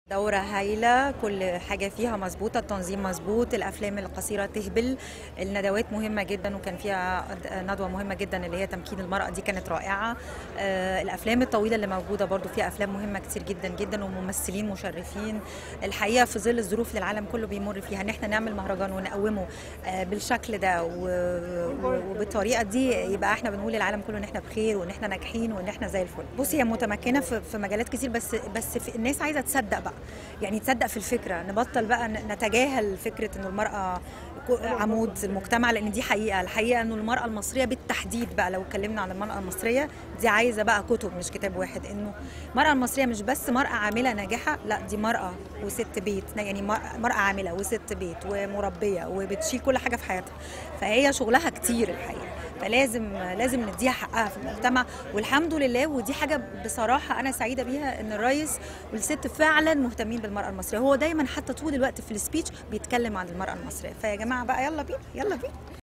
دورة هايلة، كل حاجة فيها مظبوطة، التنظيم مظبوط، الأفلام القصيرة تهبل، الندوات مهمة جدا وكان فيها ندوة مهمة جدا اللي هي تمكين المرأة، دي كانت رائعة. الأفلام الطويلة اللي موجودة برضو فيها أفلام مهمة كتير جدا جدا وممثلين مشرفين. الحقيقة في ظل الظروف اللي العالم كله بيمر فيها، إن احنا نعمل مهرجان ونقومه بالشكل ده وبالطريقة دي، يبقى احنا بنقول للعالم كله إن احنا بخير وإن احنا ناجحين وإن احنا زي الفل. بصي، هي متمكنة في مجالات كتير، بس في الناس عايزة تصدق بقى، يعني تصدق في الفكرة، نبطل بقى نتجاهل فكرة انه المرأة عمود المجتمع، لان دي حقيقة. الحقيقة انه المرأة المصرية بالتحديد بقى، لو اتكلمنا عن المرأة المصرية دي عايزة بقى كتب مش كتاب واحد، انه المرأة المصرية مش بس مرأة عاملة ناجحة، لا دي مرأة وست بيت، يعني مرأة عاملة وست بيت ومربية وبتشيل كل حاجة في حياتها، فهي شغلها كتير الحقيقة، فلازم نديها حقها في المجتمع. والحمد لله، ودي حاجة بصراحة أنا سعيدة بيها، إن الرئيس والست فعلا مهتمين بالمرأة المصرية. هو دايما حتى طول الوقت في السبيتش بيتكلم عن المرأة المصرية، فيا جماعة بقى يلا بينا يلا بينا.